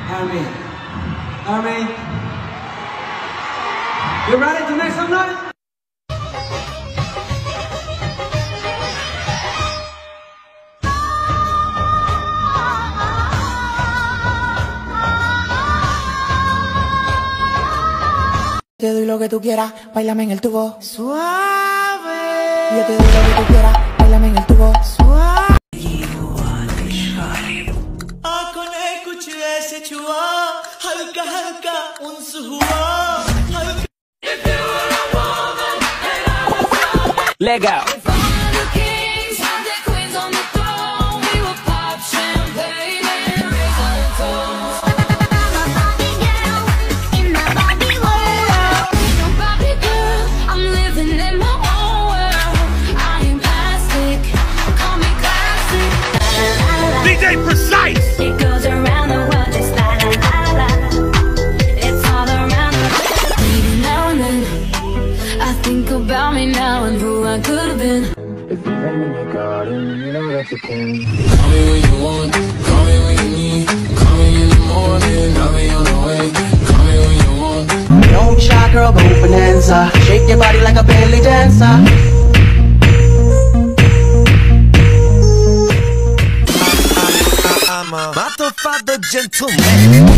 Army. Army. You ready to make some noise? Te doy lo que tú quieras, bailame en el tubo suave. Yo te doy lo que tú quieras, bailame en el tubo suave. आँखों ने कुछ ऐसे छुआ, हल्का हल्का उनसे हुआ, Leg out. Precise. It goes around the world just la la la la. It's all around. Maybe now and then I think about me now and who I could have been. If you let me in your garden, you know that you can. Call me when you want, call me when you need. Call me in the morning, I'll be on the way. Call me when you want. Don't shy girl, go bonanza. Shake your body like a belly dancer. I'm a motherfucker gentleman.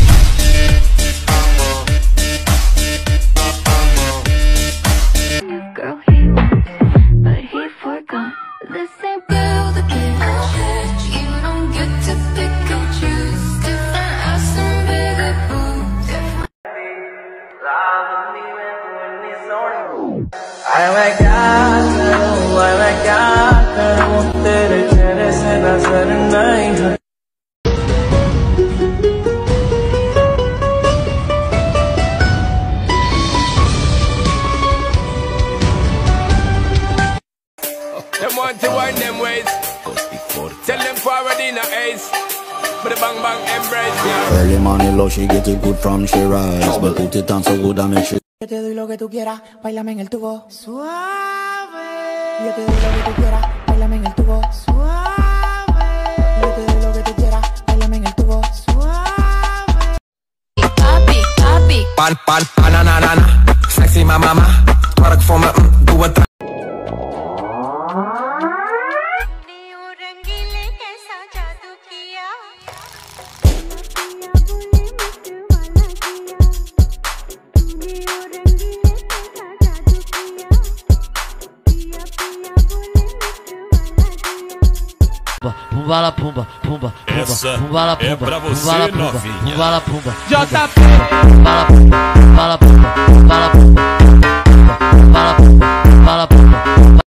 Girl, he wants, but he forgot. This ain't build a bitch. You don't get to pick and choose. Different ass and bigger boobs. मैं क्या करूं तेरे चेहरे से नजर नहीं हट। Them want to wind them ways. Tell them forward in a ace. But the bang bang embrace, yeah. Early morning low, she get it good from she rise. But put it on so good I make sure. Yo te doy lo que tú quieras, bailame en el tubo suave. Yo te doy lo que tú quieras, bailame en el tubo suave. Yo te doy lo que tú quieras, bailame en el tubo suave. Papi, papi. Pan, banana, sexy my mama. Twerk for me, do it. Pumba la pumba, pumba, Essa pumba la é pumba, pra você, pumba la pumba, novinha. pumba la pumba, JP. pumba la pumba.